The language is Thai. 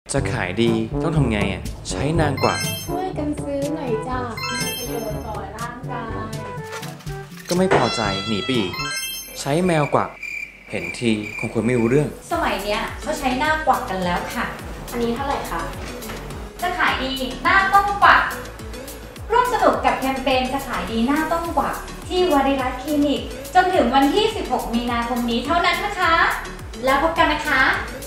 จะขายดีต้องทำไงอ่ะใช้นางกวักช่วยกันซื้อหน่อยจ้ามีประโยชน์ต่อร่างกายก็ไม่พอใจหนีไปอีกใช้แมวกวักเห็นทีคงควรไม่รู้เรื่องสมัยเนี้ยเขาใช้หน้ากวักกันแล้วค่ะอันนี้เท่าไหร่คะจะขายดีหน้าต้องกวักร่วมสนุกกับแคมเปญจะขายดีหน้าต้องกวักที่วริรัตน์คลินิกจนถึงวันที่ 16 มีนาคมนี้เท่านั้นนะคะแล้วพบกันนะคะ